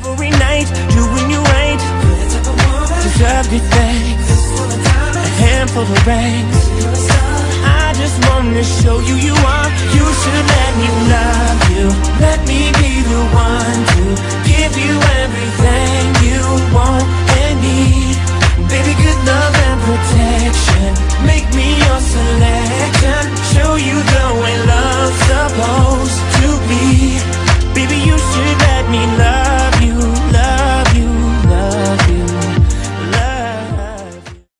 every night, doing you right. Deserve good things, a handful of rings. I just wanna show you you are. You should let me know.